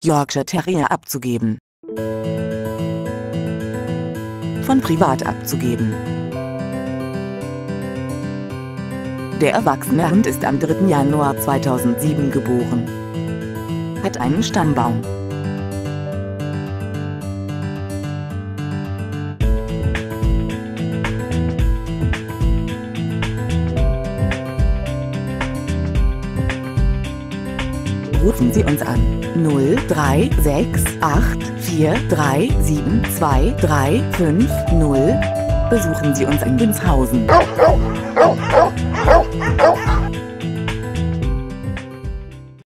Yorkshire Terrier abzugeben. Von privat abzugeben. Der erwachsene Hund ist am 3. Januar 2007 geboren. Hat einen Stammbaum. Rufen Sie uns an 036843722350. Besuchen Sie uns in Ginshausen.